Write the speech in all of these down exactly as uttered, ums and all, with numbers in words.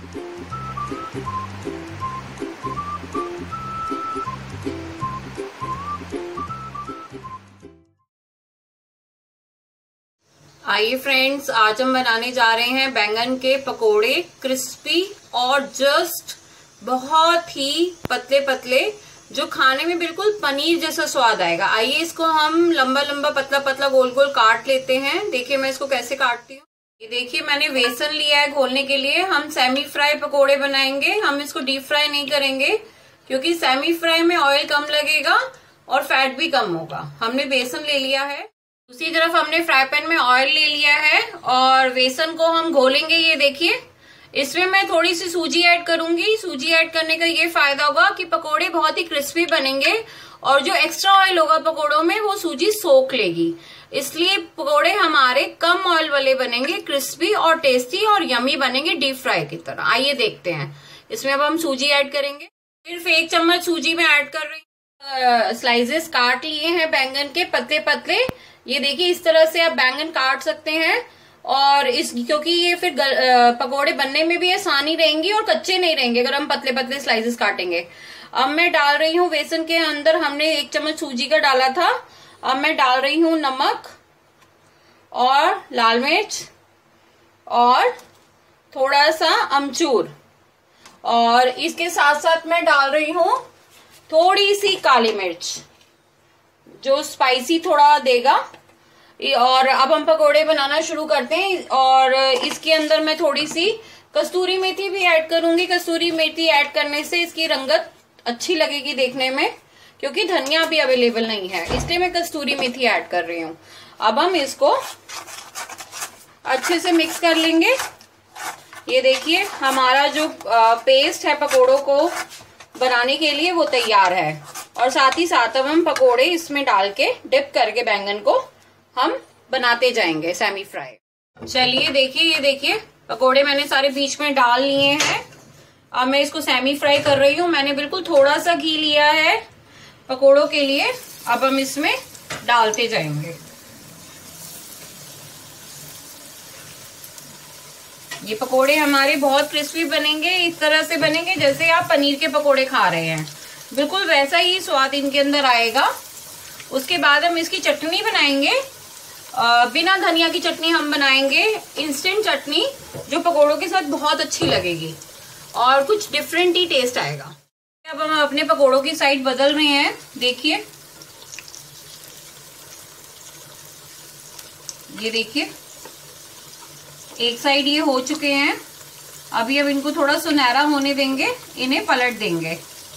आइए फ्रेंड्स, आज हम बनाने जा रहे हैं बैंगन के पकोड़े, क्रिस्पी और जस्ट बहुत ही पतले पतले, जो खाने में बिल्कुल पनीर जैसा स्वाद आएगा। आइए इसको हम लंबा लंबा पतला पतला गोल गोल काट लेते हैं। देखिए मैं इसको कैसे काटती हूँ। ये देखिए मैंने बेसन लिया है घोलने के लिए। हम सेमी फ्राई पकोड़े बनाएंगे, हम इसको डीप फ्राई नहीं करेंगे क्योंकि सेमी फ्राई में ऑयल कम लगेगा और फैट भी कम होगा। हमने बेसन ले लिया है, दूसरी तरफ हमने फ्राई पैन में ऑयल ले लिया है और बेसन को हम घोलेंगे। ये देखिए इसमें मैं थोड़ी सी सूजी ऐड करूंगी। सूजी ऐड करने का ये फायदा होगा कि पकोड़े बहुत ही क्रिस्पी बनेंगे और जो एक्स्ट्रा ऑयल होगा पकोड़ों में वो सूजी सोख लेगी, इसलिए पकोड़े हमारे कम ऑयल वाले बनेंगे, क्रिस्पी और टेस्टी और यमी बनेंगे डीप फ्राई की तरह। आइए देखते हैं। इसमें अब हम सूजी ऐड करेंगे। सिर्फ एक चम्मच सूजी में ऐड कर रही हूँ। स्लाइसेस काट लिए हैं बैंगन के पतले पतले। ये देखिए इस तरह से आप बैंगन काट सकते हैं और इस क्योंकि ये फिर पकोड़े बनने में भी आसानी रहेंगी और कच्चे नहीं रहेंगे अगर हम पतले पतले स्लाइसेस काटेंगे। अब मैं डाल रही हूँ बेसन के अंदर, हमने एक चम्मच सूजी का डाला था। अब मैं डाल रही हूँ नमक और लाल मिर्च और थोड़ा सा अमचूर, और इसके साथ साथ मैं डाल रही हूँ थोड़ी सी काली मिर्च जो स्पाइसी थोड़ा देगा। और अब हम पकोड़े बनाना शुरू करते हैं और इसके अंदर मैं थोड़ी सी कस्तूरी मेथी भी ऐड करूंगी। कस्तूरी मेथी ऐड करने से इसकी रंगत अच्छी लगेगी देखने में, क्योंकि धनिया भी अवेलेबल नहीं है, इसलिए मैं कस्तूरी मेथी ऐड कर रही हूँ। अब हम इसको अच्छे से मिक्स कर लेंगे। ये देखिए हमारा जो पेस्ट है पकोड़ों को बनाने के लिए वो तैयार है, और साथ ही साथ अब हम पकोड़े इसमें डाल के डिप करके बैंगन को हम बनाते जाएंगे सेमी फ्राई। चलिए देखिए, ये देखिए पकोड़े मैंने सारे बीच में डाल लिए हैं। अब मैं इसको सेमी फ्राई कर रही हूँ। मैंने बिल्कुल थोड़ा सा घी लिया है पकोड़ों के लिए। अब हम इसमें डालते जाएंगे। ये पकोड़े हमारे बहुत क्रिस्पी बनेंगे, इस तरह से बनेंगे जैसे आप पनीर के पकोड़े खा रहे हैं, बिल्कुल वैसा ही स्वाद इनके अंदर आएगा। उसके बाद हम इसकी चटनी बनाएंगे। आ, बिना धनिया की चटनी हम बनाएंगे, इंस्टेंट चटनी, जो पकोड़ों के साथ बहुत अच्छी लगेगी और कुछ डिफरेंट ही टेस्ट आएगा। अब हम अपने पकोड़ों की साइड बदल रहे हैं। देखिए ये देखिए एक साइड ये हो चुके हैं। अभी अब इनको थोड़ा सुनहरा होने देंगे, इन्हें पलट देंगे।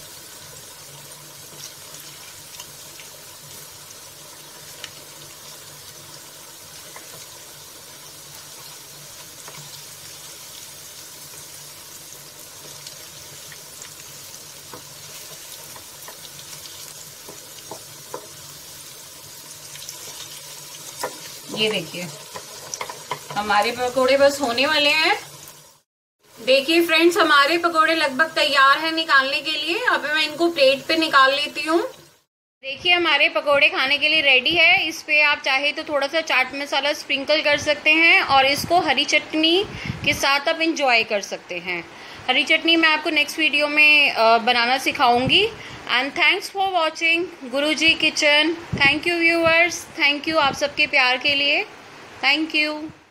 ये देखिए हमारे पकोड़े बस होने वाले हैं। देखिए फ्रेंड्स हमारे पकोड़े लगभग तैयार हैं निकालने के लिए। अब मैं इनको प्लेट पे निकाल लेती हूँ। देखिए हमारे पकोड़े खाने के लिए रेडी है। इस पे आप चाहे तो थोड़ा सा चाट मसाला स्प्रिंकल कर सकते हैं और इसको हरी चटनी के साथ आप इंजॉय कर सकते हैं। हरी चटनी मैं आपको नेक्स्ट वीडियो में बनाना सिखाऊंगी। And thanks for watching Guruji kitchen. Thank you viewers, thank you आप सबके प्यार के लिए, थैंक यू।